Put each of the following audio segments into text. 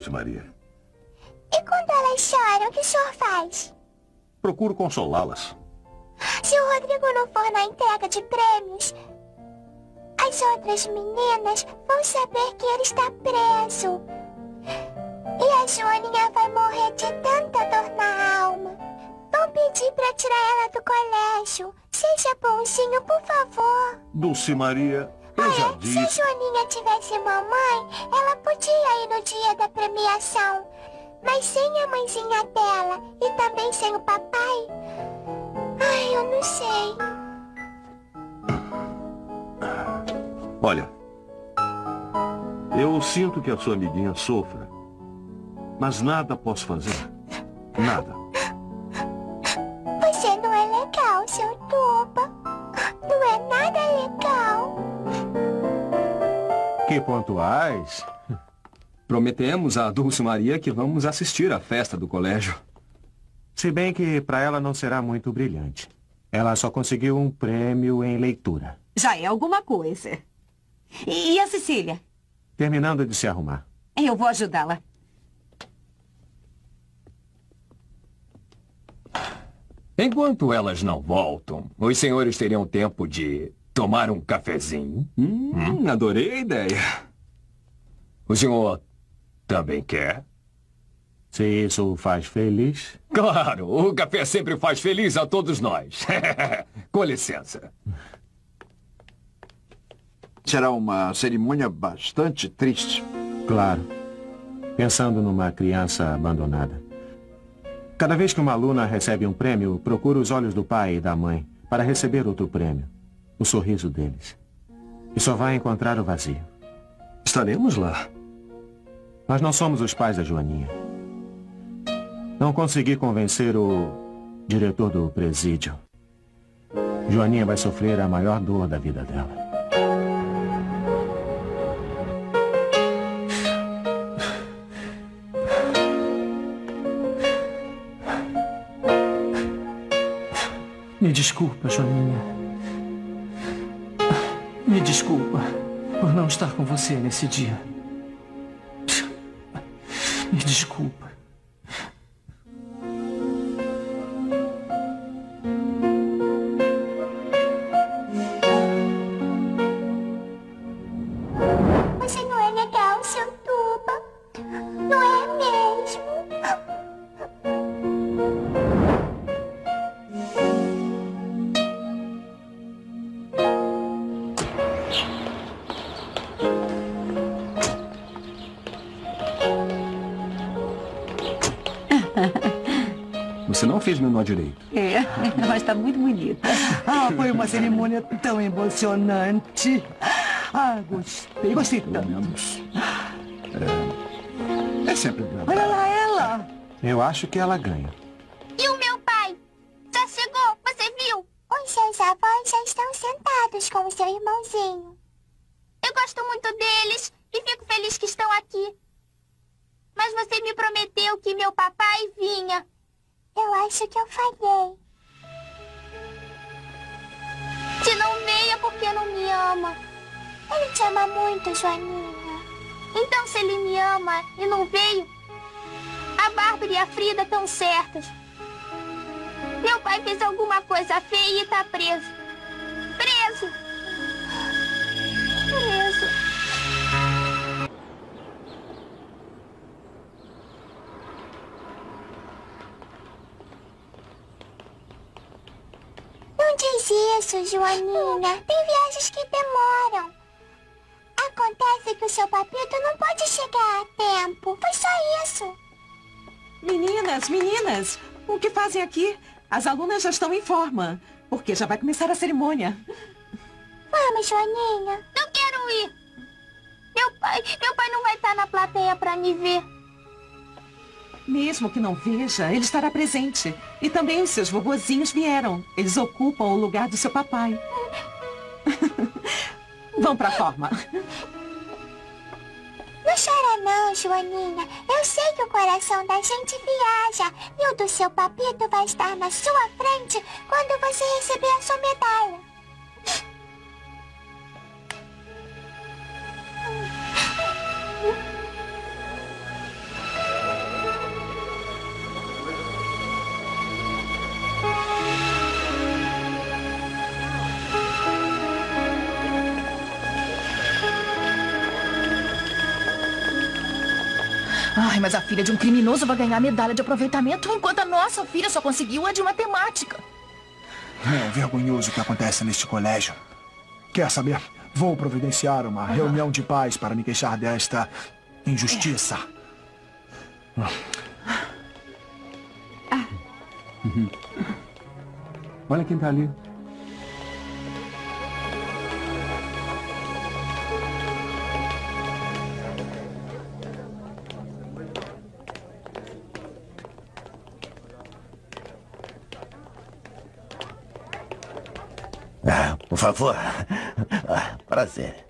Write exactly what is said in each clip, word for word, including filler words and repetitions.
Maria. E quando elas choram, o que o senhor faz? Procuro consolá-las. Se o Rodrigo não for na entrega de prêmios, as outras meninas vão saber que ele está preso. E a Joaninha vai morrer de tanta dor na alma. Vão pedir para tirar ela do colégio. Seja bonzinho, por favor. Dulce Maria, eu já Olha, disse... se a Joaninha tivesse mamãe, ela podia ir no dia da premiação. Mas sem a mãezinha dela e também sem o papai... Ai, eu não sei. Olha, eu sinto que a sua amiguinha sofra, mas nada posso fazer. Nada. Você não é legal, seu Tuba. Não é nada legal. Que pontuais. Prometemos a Dulce Maria que vamos assistir à festa do colégio. Se bem que para ela não será muito brilhante. Ela só conseguiu um prêmio em leitura. Já é alguma coisa. E a Cecília? Terminando de se arrumar. Eu vou ajudá-la. Enquanto elas não voltam, os senhores teriam tempo de tomar um cafezinho? Hum, hum? Adorei a ideia. O senhor também quer? Se isso o faz feliz... Claro, o café sempre faz feliz a todos nós. Com licença. Será uma cerimônia bastante triste. Claro. Pensando numa criança abandonada. Cada vez que uma aluna recebe um prêmio, procura os olhos do pai e da mãe para receber outro prêmio. O sorriso deles. E só vai encontrar o vazio. Estaremos lá. Nós não somos os pais da Joaninha. Não consegui convencer o diretor do presídio. Joaninha vai sofrer a maior dor da vida dela. Me desculpa, Joaninha. Me desculpa por não estar com você nesse dia. Me desculpa. Você não é legal, seu Tuba. Não é mesmo? Você não fez meu nó direito. É, mas está muito bonita. Ah, foi uma cerimônia tão emocionante. Ah, gostei, gostei tanto. É, é sempre bom. Olha lá ela. Eu acho que ela ganha. E o meu pai? Já chegou? Você viu? Os seus avós já estão sentados com o seu irmãozinho. Eu gosto muito deles e fico feliz que estão aqui. Mas você me prometeu que meu papai vinha. Eu acho que eu falhei. Se não veio é porque não me ama. Ele te ama muito, Joaninha. Então, se ele me ama e não veio, a Bárbara e a Frida estão certas. Meu pai fez alguma coisa feia e está preso. Preso. Preso. Não diz isso, Joaninha. Tem viagens que demoram. Acontece que o seu papito não pode chegar a tempo. Foi só isso. Meninas, meninas, o que fazem aqui? As alunas já estão em forma, porque já vai começar a cerimônia. Vamos, Joaninha. Não quero ir. Meu pai, meu pai não vai estar na plateia para me ver. Mesmo que não veja, ele estará presente. E também os seus vovozinhos vieram. Eles ocupam o lugar do seu papai. Vão pra forma. Não chora não, Joaninha. Eu sei que o coração da gente viaja. E o do seu papito vai estar na sua frente quando você receber a sua medalha. Ai, mas a filha de um criminoso vai ganhar a medalha de aproveitamento, enquanto a nossa filha só conseguiu a de matemática. É vergonhoso o que acontece neste colégio. Quer saber? Vou providenciar uma reunião de paz para me queixar desta injustiça. Uhum. Olha quem tá ali. Ah, por favor. Ah, prazer.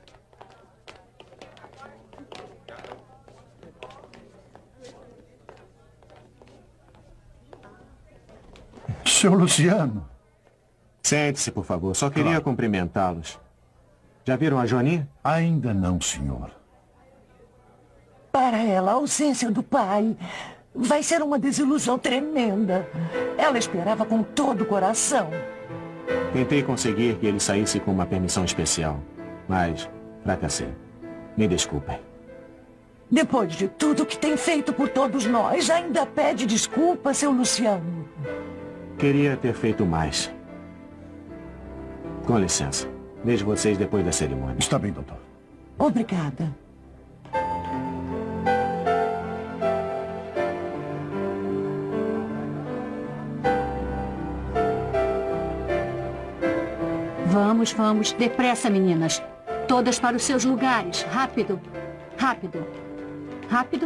Seu Luciano. Sente-se, por favor. Só queria claro. cumprimentá-los. Já viram a Joaninha? Ainda não, senhor. Para ela, a ausência do pai vai ser uma desilusão tremenda. Ela esperava com todo o coração. Tentei conseguir que ele saísse com uma permissão especial, mas fracassei. Me desculpem. Depois de tudo que tem feito por todos nós, ainda pede desculpa, seu Luciano. Queria ter feito mais. Com licença. Vejo vocês depois da cerimônia. Está bem, doutor. Obrigada. Vamos, vamos. Depressa, meninas. Todas para os seus lugares. Rápido. Rápido. Rápido.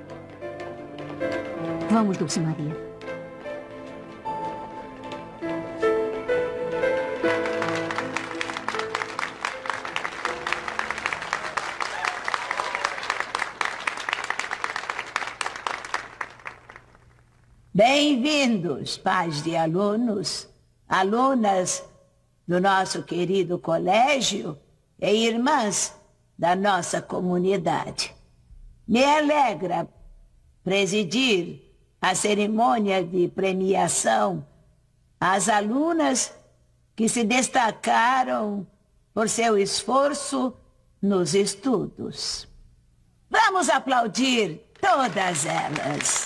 Vamos, Dulce Maria. Bem-vindos, pais de alunos, alunas do nosso querido colégio e irmãs da nossa comunidade. Me alegra presidir a cerimônia de premiação às alunas que se destacaram por seu esforço nos estudos. Vamos aplaudir todas elas.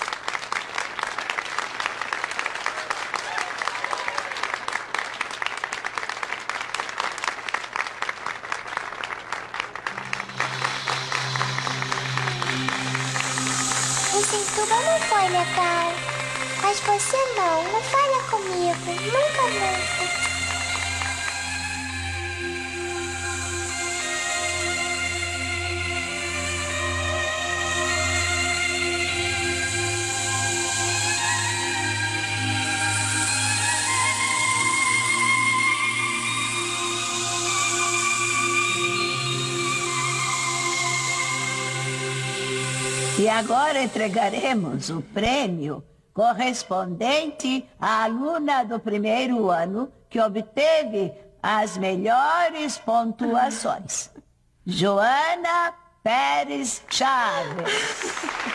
Não foi legal. Mas você não, não falha comigo. Nunca, nunca. E agora entregaremos o prêmio correspondente à aluna do primeiro ano que obteve as melhores pontuações. Joana Pérez Chaves.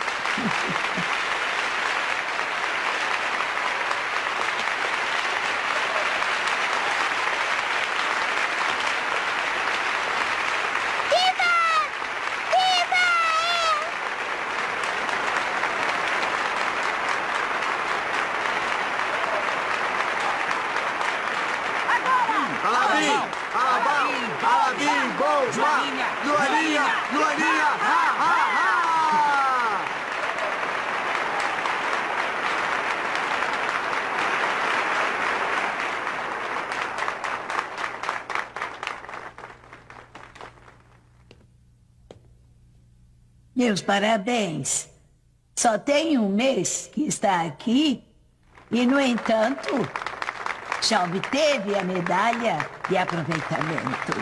Meus parabéns. Só tem um mês que está aqui e, no entanto, já obteve a medalha de aproveitamento.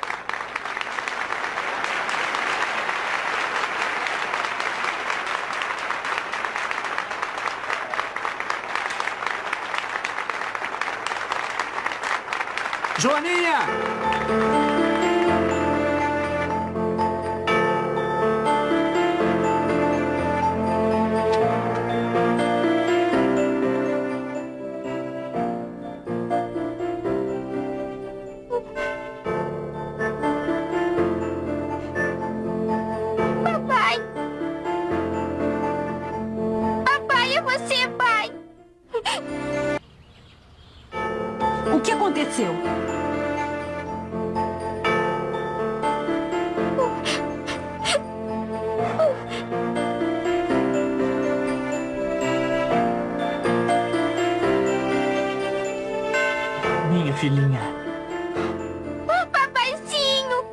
Joaninha! aconteceu? Minha filhinha. Oh, papaizinho!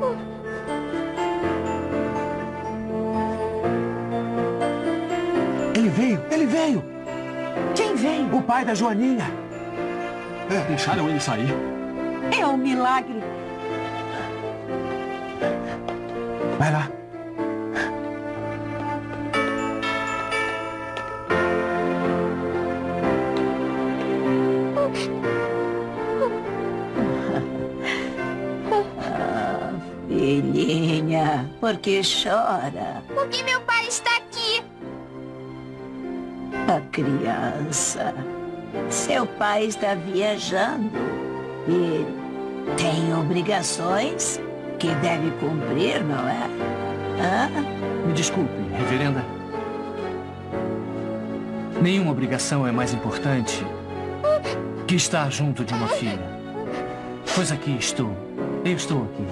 Ele veio, ele veio! Quem veio? O pai da Joaninha. É, deixaram ele sair. É um milagre. Vai lá. Ah, filhinha, por que chora? Porque meu pai está aqui. A criança. Seu pai está viajando e tem obrigações que deve cumprir, não é? Hã? Me desculpe, reverenda. Nenhuma obrigação é mais importante que estar junto de uma filha. Pois aqui estou. Eu estou aqui.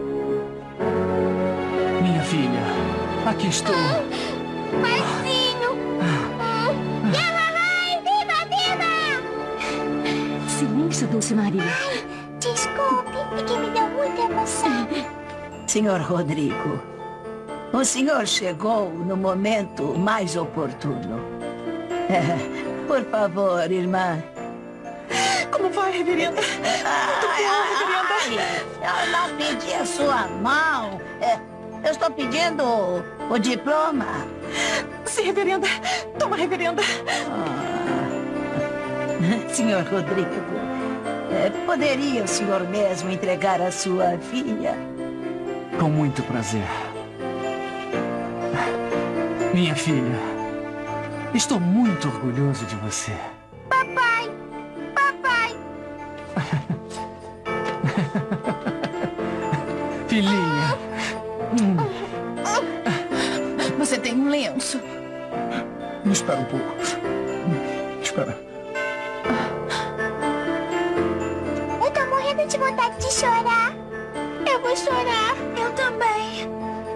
Minha filha, aqui estou. Paizinho! Yamamai, viva, viva! Silêncio, Dulce Maria. Ai, desculpe, é que me deu muita emoção. Senhor Rodrigo, o senhor chegou no momento mais oportuno. É, por favor, irmã. Como vai, reverenda? Muito bom, reverenda. Eu não pedi a sua mão. É, eu estou pedindo o, o diploma. Sim, reverenda. Toma, reverenda. Ah. Senhor Rodrigo, é, poderia o senhor mesmo entregar a sua filha? Com muito prazer. Minha filha, estou muito orgulhoso de você. Papai! Papai! Filhinha. Hum. Você tem um lenço. Me espera um pouco. Espera. Eu tô morrendo de vontade de chorar. Eu vou chorar. Eu também.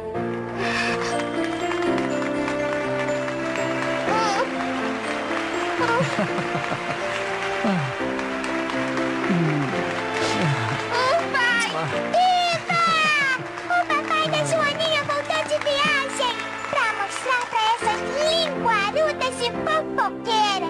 Oh, pai! Viva! O papai da Joaninha voltou de viagem pra mostrar pra essas linguarudas e fofoqueiras